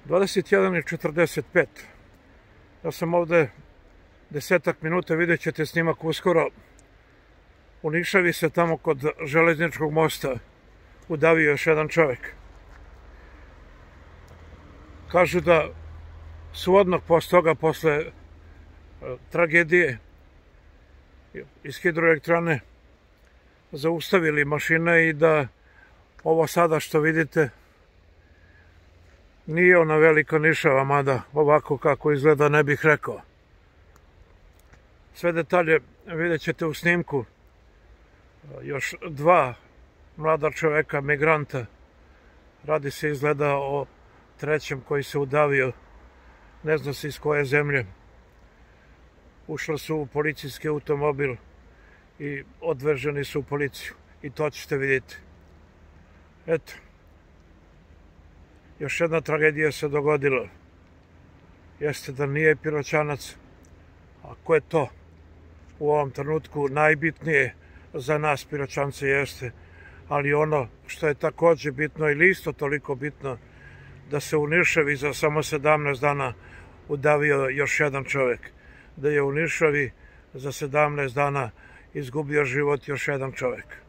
21:45. Ja sam ovde 10 minuta, vidjet ćete snimak uskoro. U Nišavi se tamo kod železničkog mosta udavio još jedan čovjek. Kažu da su odmah posle tragedije iz hidroelektrane zaustavili mašine i da ovo sada što vidite nije ona velika Nišava, mada ovako kako izgleda ne bih rekao. Sve detalje vidjet ćete u snimku. Još dva mlada čoveka, migranta. Radi se izgleda o trećem koji se udavio, ne zna se iz koje zemlje. Ušli su u policijski automobil i odveženi su u policiju. I to ćete vidjeti. Eto. Još jedna tragedija se dogodila. Jeste da nije Piroćanac. A ko je to? U ovom trenutku najbitnije za nas Piroćance jeste. Ali ono što je također bitno ili isto toliko bitno, da se u Nišavi za samo 17 dana udavio još jedan čovjek. Da je u Nišavi za 17 dana izgubio život još jedan čovjek.